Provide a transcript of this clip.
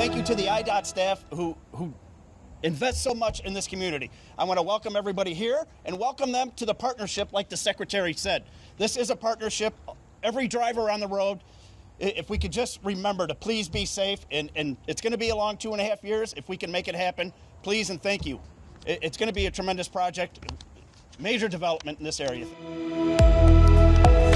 thank you to the IDOT staff who invest so much in this community. I want to welcome everybody here and welcome them to the partnership like the Secretary said. This is a partnership. Every driver on the road, if we could just remember to please be safe, and it's going to be a long 2.5 years. If we can make it happen, please and thank you. It's going to be a tremendous project, major development in this area.